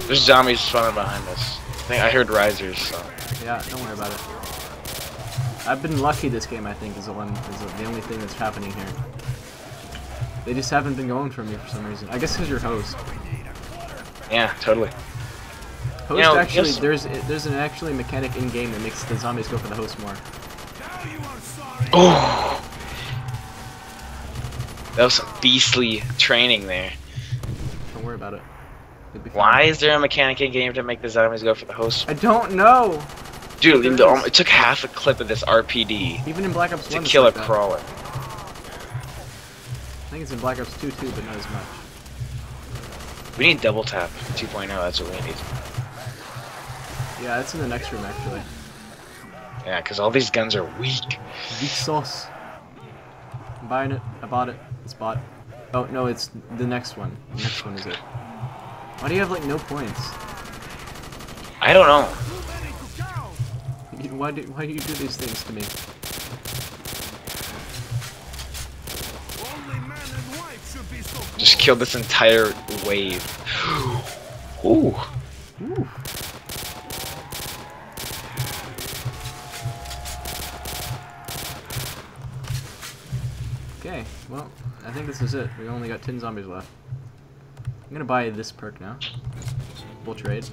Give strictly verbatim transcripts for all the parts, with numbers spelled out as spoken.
There's zombies spawning behind us. I think I heard risers. So. Yeah, don't worry about it. I've been lucky this game. I think is the one is the only thing that's happening here. They just haven't been going for me for some reason. I guess because you're host. Yeah, totally. Host you know, actually, yes. there's there's an actually mechanic in game that makes the zombies go for the host more. Oh, that was some beastly training there. Don't worry about it. It'll be fine. Why is there a mechanic in game to make the zombies go for the host? I don't know. Dude, the, um, it took half a clip of this R P D Even in Black Ops to one, kill a it's like that. crawler. I think it's in Black Ops two too, but not as much. We need double tap two point oh. That's what we need. Yeah, it's in the next room actually. Yeah, because all these guns are weak. Weak sauce. I'm buying it. I bought it. It's bought. Oh no, it's the next one. The next one is it. Why do you have like no points? I don't know. You- Why do why do you do these things to me? Just killed this entire wave. Ooh. Ooh. Okay, well, I think this is it. We only got ten zombies left. I'm gonna buy this perk now. We'll trade.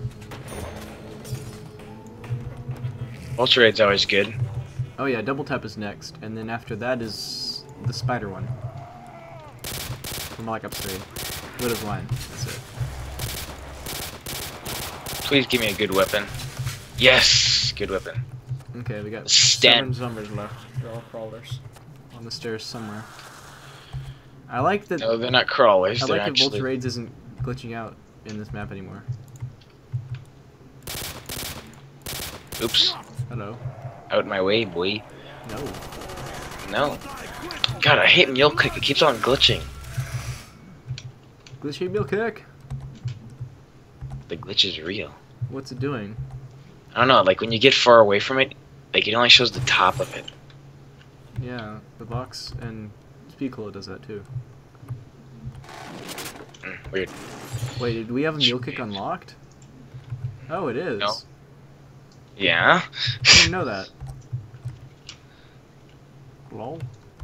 Ultra Raid's always good. Oh yeah, double tap is next, and then after that is the spider one. From Black Ops three. Widow's Line. That's it. Please give me a good weapon. Yes, good weapon. Okay, we got Stand. seven zombies left. They're all crawlers. On the stairs somewhere. I like that. No, they're not crawlers. I They're like that actually. Vulture Raids isn't glitching out in this map anymore. Oops. Hello. Out my way, boy. No. No. God, I hate mule kick. It keeps on glitching. Glitchy meal kick. The glitch is real. What's it doing? I don't know. Like when you get far away from it, like it only shows the top of it. Yeah, the box and Speedcola does that too. Mm, weird. Wait, did we have a meal kick unlocked? Oh, it is. No. Yeah. I didn't know that. Lol.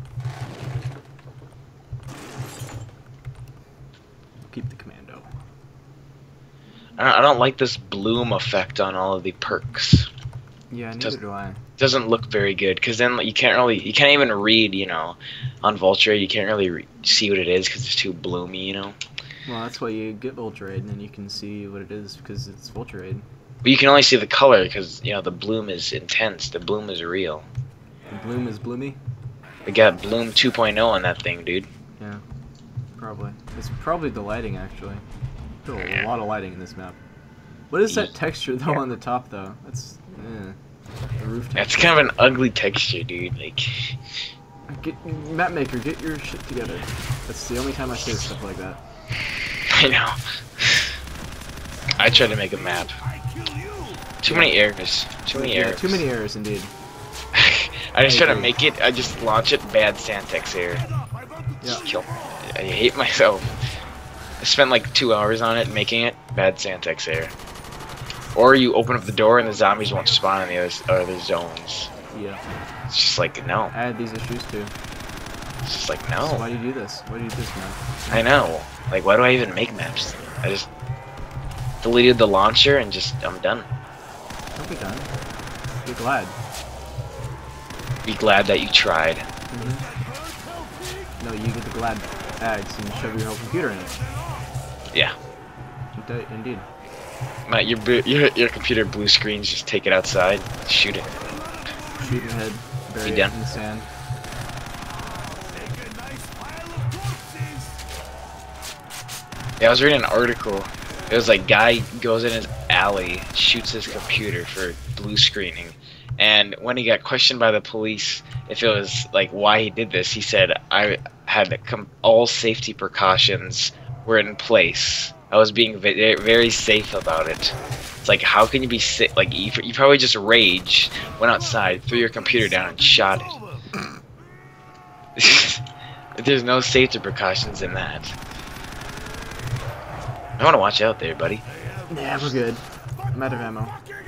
Keep the commando. I don't, I don't like this bloom effect on all of the perks. Yeah, neither Does- do I. Doesn't look very good because then you can't really, you can't even read, you know, on Vulture. You can't really re see what it is because it's too bloomy, you know. Well, that's why you get Vulture Raid, and then you can see what it is because it's Vulture Raid. But you can only see the color because you know the bloom is intense. The bloom is real. The bloom is bloomy? We got bloom two point oh on that thing, dude. Yeah, probably. It's probably the lighting, actually. There's a Yeah. lot of lighting in this map. What is that texture, though, on the top, though? That's, eh. The roof texture. That's kind of an ugly texture, dude. Like, Get, map maker, get your shit together. That's the only time I say stuff like that. I know. I tried to make a map. Too many errors. Too many Yeah, errors. too many errors, indeed. I just I try to agree. make it. I just launch it. Bad Santex error. Yeah. Just kill. I hate myself. I spent like two hours on it making it. Bad Santex error. Or you open up the door and the zombies won't spawn in the other, other zones. Yeah. It's just like no. I had these issues, too. It's just like So no. why do you do this? Why do you do this, man? I know. Like why do I even make maps? I just deleted the launcher and just I'm done. Don't be done. Be glad. Be glad that you tried. Mm-hmm. No, you get the glad bags and shove your whole computer in it. Yeah. Indeed- Indeed. My, your, bu- your your computer blue screens. Just take it outside. Shoot it. Shoot in the head. Bury You it done? in the sand. Yeah, I was reading an article. It was like guy goes in his alley, shoots his computer for blue screening, and when he got questioned by the police if it was like why he did this, he said I had com- all safety precautions were in place. I was being ve- very safe about it. It's like how can you be sa- like you, you probably just raged, went outside, threw your computer down, and shot it. There's no safety precautions in that. I want to watch out there, buddy. Yeah, we're good. I'm out of ammo.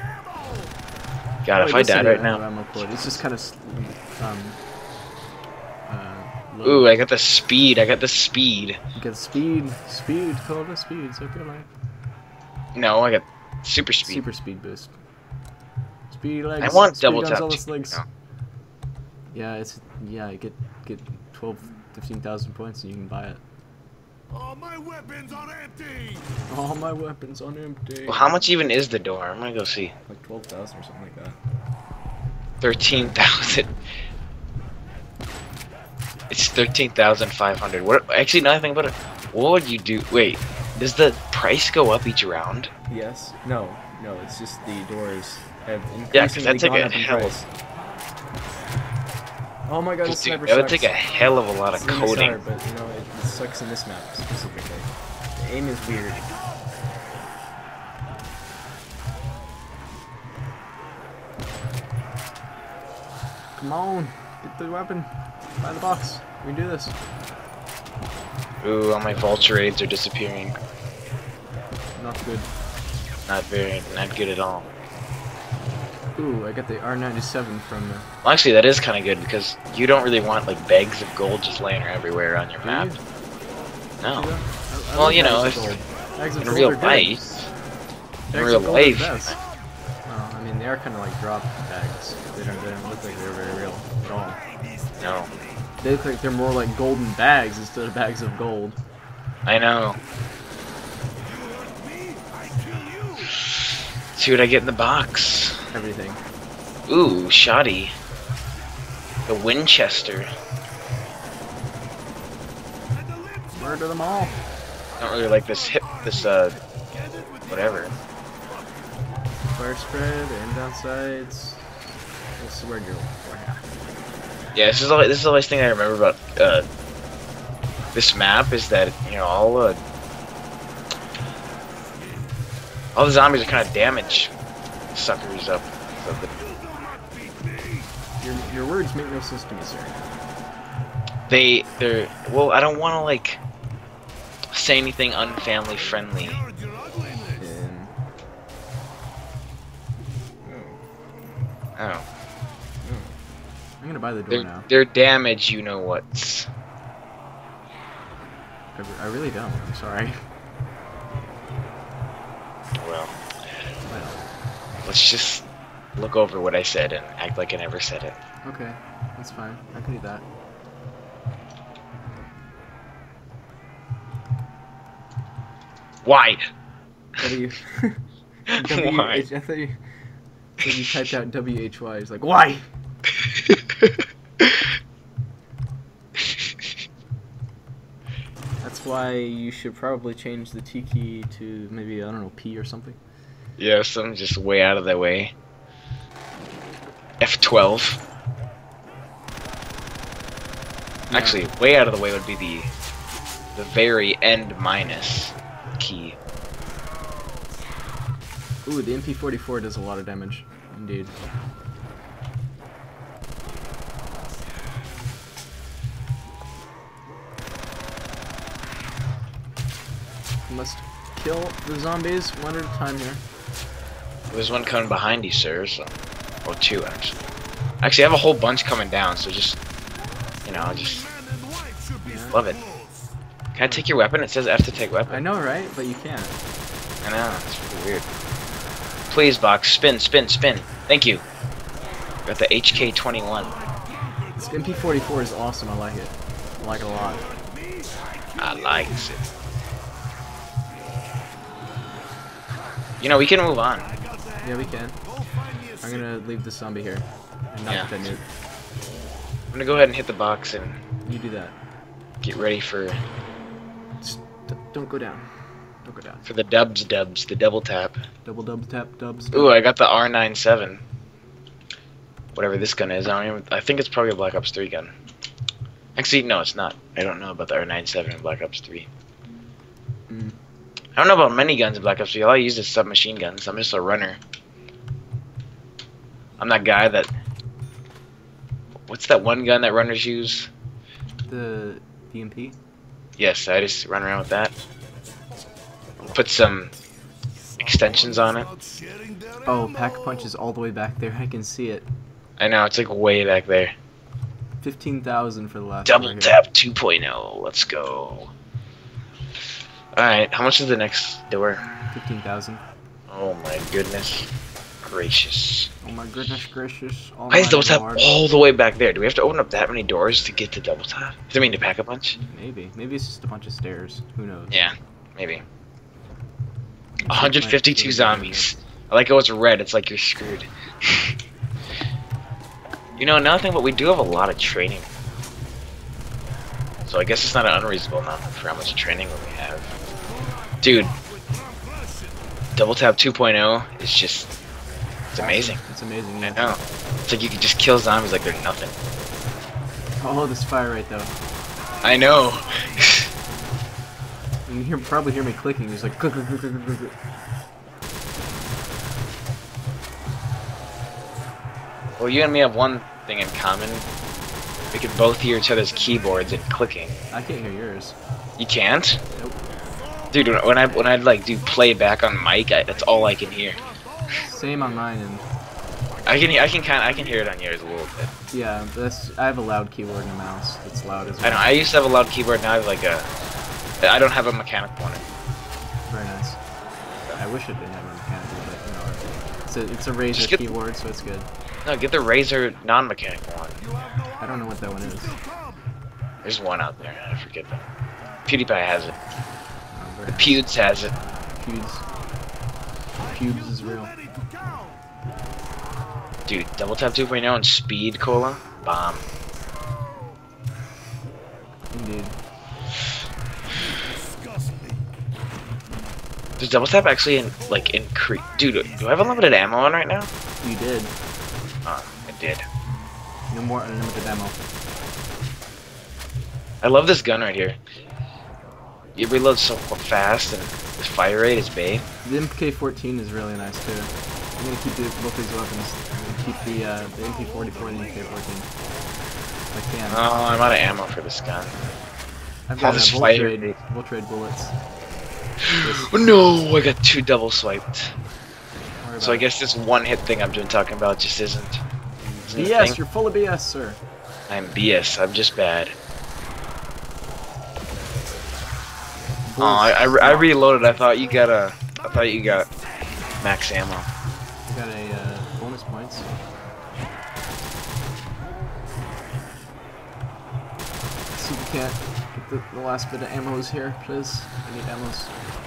God, Oh, if it I does say died you right have now. ammo cord. It's just kind of um. Uh, low. Ooh, I got the speed. I got the speed. You get speed, speed, call it speed. So good, man. No, I got super speed. Super speed boost. Speed legs. I want speed double tap. Gonzalez legs. No. Yeah, it's yeah. Get get twelve, fifteen thousand points and you can buy it. All my weapons are empty. All my weapons on empty. Well, how much even is the door? I'm gonna go see. Like twelve thousand or something like that. Thirteen thousand. It's thirteen thousand five hundred. What? Actually, nothing but it. What would you do? Wait, does the price go up each round? Yes. No. No. It's just the doors have Yeah, 'cause increasingly that's like gone a up in hell price. Oh my god, Dude, the sniper that would sucks. take a hell of a lot of It's in this coding. hard, but you know, it, it sucks in this map specifically. The aim is weird. Come on, get the weapon. Buy the box. We can do this. Ooh, all my vulture raids are disappearing. Not good. Not very, not good at all. Ooh, I got the R ninety-seven from the... Well, actually, that is kind of good because you don't really want like bags of gold just laying everywhere on your Do map. you? No. Do that? I- I Well, like you know, bags of if- gold. Bags of In gold real are good. life, in Bags real of gold are the life, best. Oh, I mean, they are kind of like drop bags. They don't, they don't look like they're very real at all. no, They look like they're more like golden bags instead of bags of gold. I know. See what I get in the box. Everything. Ooh, shoddy. The Winchester. Murder them all. I don't really like this hip, this uh, whatever. Fire spread and downsides. This is where you're. Yeah, this is the this is the last thing I remember about uh this map is that you know all uh, all the zombies are kind of damage suckers up. So the, Your, your words make no sense to me, sir. they they're well, I don't want to like say anything unfamily friendly. And... Oh, I'm gonna buy the door their now. their damage, you know what's. I, re- I really don't. I'm sorry. Well, Well, let's just look over what I said and act like I never said it. okay. That's fine. I can do that. Why? W. w Why? H- I thought you, I thought you typed out W H Y. It's like, why? That's why you should probably change the T key to maybe, I don't know, P or something. Yeah, something just way out of the way. F twelve. Yeah. Actually, way out of the way would be the the very end minus key. Ooh, the M P forty-four does a lot of damage. Indeed. You must kill the zombies one at a time here. There's one coming behind you, sir. So, or two actually. Actually, I have a whole bunch coming down. So just, you know, just Yeah. love it. Can I take your weapon? It says F to take weapon. I know, right? But you can't. I know. It's really weird. Please, box, spin, spin, spin. Thank you. Got the H K twenty-one. This M P forty-four is awesome. I like it. I like it a lot. I likes it. You know, we can move on. Yeah, we can. I'm gonna leave the zombie here and not Yeah. get that nuke. I'm gonna go ahead and hit the box and You do that. get ready for Just d- don't go down. Don't go down. for the dubs dubs, the double tap. Double dub tap dubs. Ooh, I got the R ninety-seven. Whatever this gun is, I don't even. I think it's probably a Black Ops three gun. Actually, no, it's not. I don't know about the R ninety-seven in Black Ops three. Mm. I don't know about many guns in Black Ops three. All I use is submachine guns. I'm just a runner. I'm that guy that. What's that one gun that runners use? The D M P. Yes, I just run around with that. Put some ex extensions on it. Oh, pack punch is all the way back there. I can see it. I know, it's like way back there. fifteen thousand for the last Double one. tap two point oh. Let's go. Alright, how much is the next door? fifteen thousand. Oh my goodness gracious. Oh my goodness gracious. Oh Why is my double tap lord. all the way back there? Do we have to open up that many doors to get to double tap? Does it mean to pack a punch? Maybe. Maybe it's just a bunch of stairs. Who knows? Yeah, maybe. It's one hundred fifty-two zombies. I like how it's red, it's like you're screwed. You know, another thing, but we do have a lot of training. So I guess it's not an unreasonable amount for how much training we have. Dude, double tap two point oh is just, it's amazing. It's amazing. I Yeah. know. It's like you can just kill zombies like they're nothing. Oh, this fire rate though. I know. You can hear, probably hear me clicking. It's like click, click, click, click, click, click. Well, you and me have one thing in common. We can both hear each other's keyboards and clicking. I can't hear yours. You can't? Nope. Dude, when when I when I like do playback on mic, I, that's all I can hear. Same on mine, and I can I can kind I can hear it on yours a little bit. yeah, that's I have a loud keyboard and a mouse that's loud as well. I know. I used to have a loud keyboard. Now I have like a. I don't have a mechanical one. Very nice. I wish it didn't have a mechanical, but you know, it's a it's a Razer Just get- keyboard, so it's good. No, get the Razer non-mechanical one. I don't know what that one is. There's one out there. I forget that. PewDiePie has it. Oh, very nice. Pewds has it. Pubes. Pubes is real. Dude, double tap two point oh and speed cola, bomb. Indeed. Does double tap actually in, like increase? Dude, do I have unlimited ammo on right now? You did. Oh, I did. No more unlimited ammo. I love this gun right here. It reloads so fast and the fire rate is bae. The M K fourteen is really nice too. I'm gonna keep the, both these weapons. I'm gonna keep the uh, the M P forty-four and the M K fourteen. If I can. Oh, I'm out of ammo for this gun. I've all got this uh, fire Voltrade, Voltrade bullets. Oh, no, I got two double swiped. Don't worry So I about it. guess this one hit thing I've been talking about just isn't. isn't a B S, thing. you're full of B S, sir. I'm B S. I'm just bad. Oh, I, I, re- I reloaded. I thought you got a. I thought you got max ammo. I got a uh, bonus points. Let's see if we can't get the, the last bit of ammos here, please. I need ammos.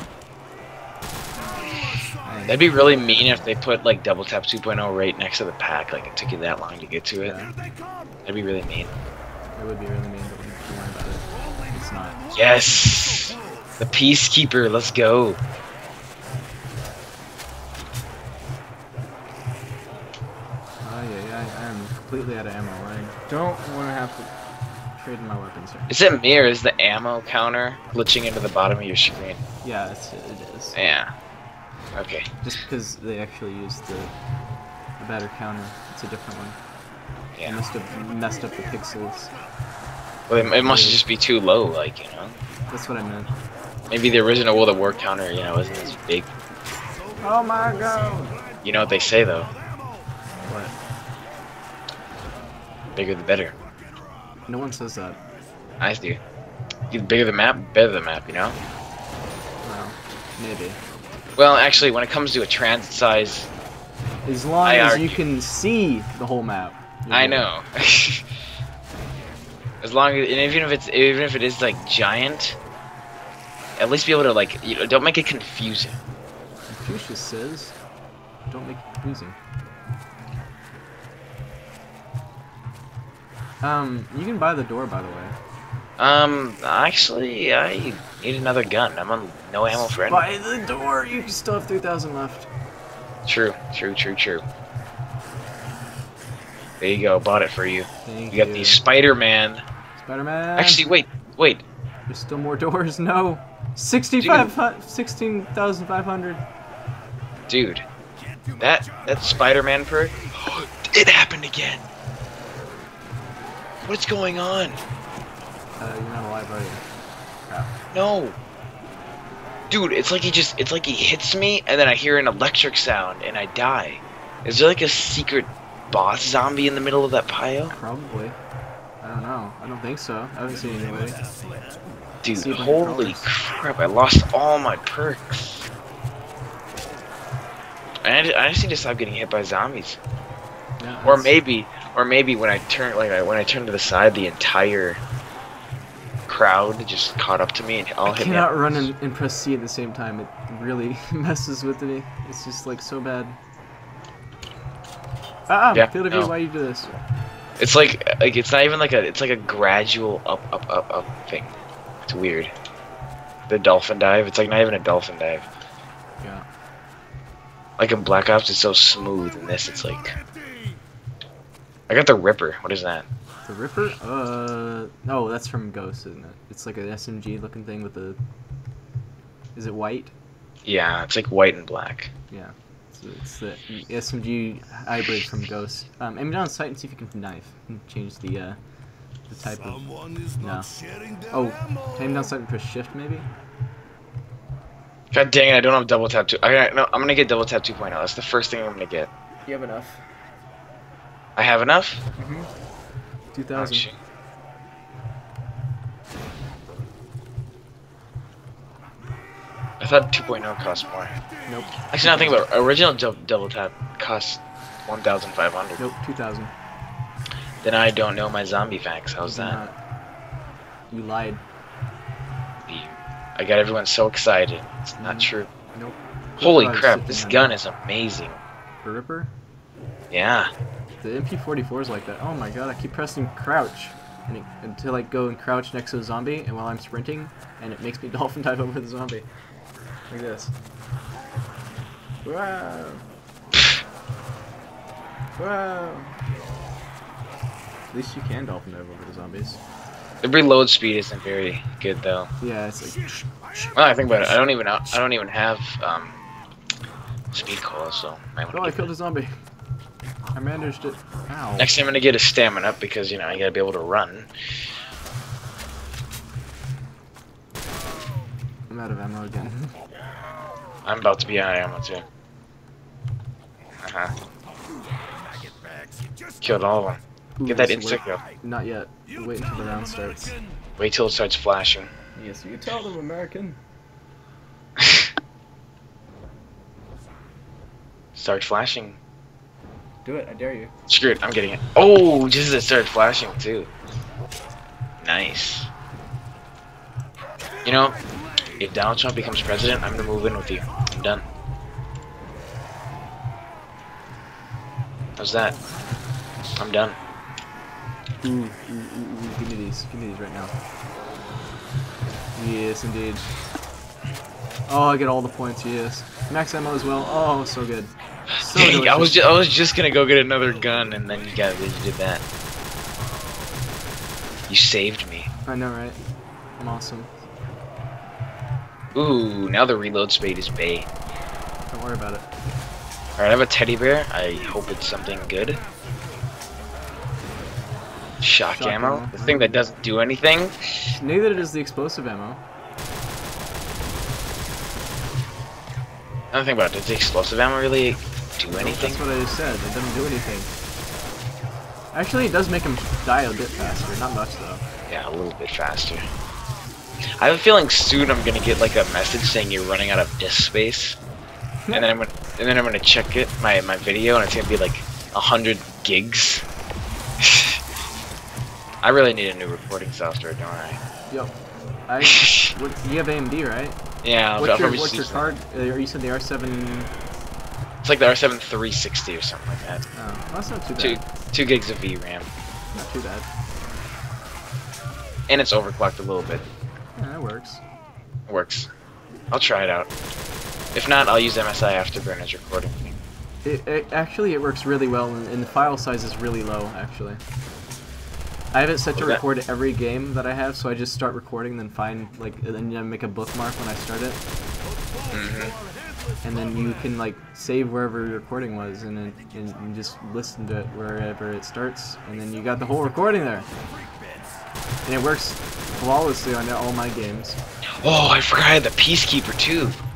Man, That'd be really mean if they put like double tap two point oh right next to the pack. Like it took you that long to get to it. yeah, That'd be really mean. it would be really mean, but don't worry about it. It's not. Yes, the Peacekeeper. Let's go. Oh yeah, yeah, I am completely out of ammo. I don't want to have to trade in my weapons here. Is it me or is the ammo counter glitching into the bottom of your screen? Yeah, it's, it is. Yeah. Okay. Just because they actually used the, the better counter, it's a different one. They Yeah. must have messed up the pixels. Well, it, it must just be too low. Like you know. That's what I meant. Maybe the original World of War counter, you know, isn't as big. Oh my god! You know what they say though? What? Bigger the better. No one says that. I do. The bigger the map, better the map, you know? Well, maybe. Well, actually, when it comes to a transit size, As long I as you argue. can see the whole map. you're I good. know. As long as, and even if it's, even if it is like giant, at least be able to like, you know, don't make it confusing. Confucius says, don't make it confusing. Um, you can buy the door, by the way. Um, actually, I need another gun. I'm on no ammo for anything. Buy the door! You still have three thousand left. True, true, true, true. There you go, bought it for you. Thank You got you. the Spider-Man. Spider-Man! Actually, wait, wait. There's still more doors. No! sixty-five, sixteen thousand five hundred. Dude, that that Spider-Man perk, it happened again. What's going on? Uh, you're not alive, are you? Crap. No. Dude, it's like he just, it's like he hits me, and then I hear an electric sound, and I die. Is there like a secret boss zombie in the middle of that pile? Probably. I don't know. I don't think so. I haven't seen anybody. Dude, See a bunch of holy colors. crap, I lost all my perks. I, I just need to stop getting hit by zombies. Yeah, Or that's- maybe, or maybe when I turn, like, I- when I turn to the side, the entire crowd just caught up to me and all I hit me. cannot up. run and, and press C at the same time. It really messes with me. It's just like so bad. Ah, Yeah, Field of View, no. why you do this? It's like, like it's not even like a, it's like a gradual up, up, up, up thing. It's weird. The dolphin dive, it's like not even a dolphin dive. Yeah. Like in Black Ops, it's so smooth. In this, it's like, I got the Ripper. What is that? The Ripper? Uh, oh, that's from Ghost, isn't it? It's like an S M G looking thing with a. Is it white? Yeah, it's like white and black. Yeah. It's, it's the S M G hybrid from Ghost. Um, aim down sight and see if you can knife and change the uh, the type of. Someone is No. not sharing their Oh, ammo. aim down sight and press shift maybe. God dang it! I don't have double tap two. I no, I'm gonna get double tap two point oh. That's the first thing I'm gonna get. You have enough. I have enough. Mm-hmm. Two Oh, thousand. shit. I thought two point oh cost more. Nope. Actually, now think about it. Original dou- double tap costs one thousand five hundred. Nope. Two thousand. Then I don't know my zombie facts. How's that? You lied. I got everyone so excited. It's not true. Nope. Holy Probably crap! sitting This on gun that. is amazing. The Ripper? Yeah. The M P forty-four is like that. Oh my god, I keep pressing crouch and it, until I go and crouch next to a zombie, and while I'm sprinting, and it makes me dolphin dive over the zombie. Like this. Wow. Wow. At least you can dolphin dive over the zombies. The reload speed isn't very good though. Yeah, it's like. Well, I think about it. I don't even. I don't even have um, speed cola, so I Oh, I killed a zombie. I managed it. Ow. Next time I'm gonna get a stamina up because you know you gotta be able to run. I'm out of ammo again. I'm about to be out of ammo too. Uh huh. Killed all of them. Ooh, Get that this insect work- kill. Not yet. Wait until the round starts. Wait till it starts flashing. Yes, you tell them, American. Start flashing. Do it, I dare you. Screw it, I'm getting it. Oh, just as it started flashing too. Nice. You know, if Donald Trump becomes president, I'm gonna move in with you. I'm done. How's that? I'm done. Ooh, ooh, ooh, ooh, give me these. Give me these right now. Yes, indeed. Oh, I get all the points, yes. Max ammo as well. Oh, so good. So Dang, I delicious. was just, I was just gonna go get another gun, and then you got you did that. You saved me. I know, right? I'm awesome. Ooh, now the reload speed is bay. Don't worry about it. Alright, I have a teddy bear. I hope it's something good. Shock, Shock ammo. ammo. The thing that doesn't do anything. Neither does the explosive ammo. Another thing about it, does the explosive ammo really do anything? That's what I just said. It doesn't do anything. Actually, it does make him die a bit faster. Not much, though. Yeah, a little bit faster. I have a feeling soon I'm gonna get like a message saying you're running out of disk space, and then I'm gonna and then I'm gonna check it my my video and it's gonna be like a hundred gigs. I really need a new recording software, don't I? Yep. I. What, you have A M D, right? Yeah, I'll, What's I'll your probably What's just your use card? Uh, you said the R seven. that. It's like the R seven three sixty or something like that. Oh, well, that's not too Two bad. two gigs of V RAM, Not too bad. and it's overclocked a little bit. Yeah, that works. It works. I'll try it out. If not, I'll use M S I Afterburner's recording. It, it actually it works really well, and, and the file size is really low. Actually, I have it set to Okay. record every game that I have, so I just start recording, then find like, and then I make a bookmark when I start it, Mm-hmm. and then you can like save wherever your recording was, and then and, and just listen to it wherever it starts, and then you got the whole recording there. And it works flawlessly on all my games. Oh, I forgot I had the Peacekeeper too.